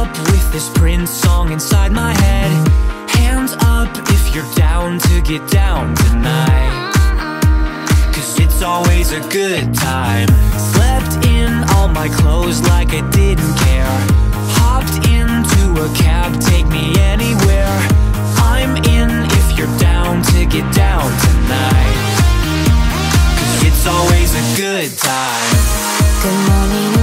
up with this Prince song inside my head. Hands up if you're down to get down tonight, 'cause it's always a good time. Slept in all my clothes like I didn't care. Hopped into a cab, take me anywhere. I'm in if you're down to get down tonight, 'cause it's always a good time. Good morning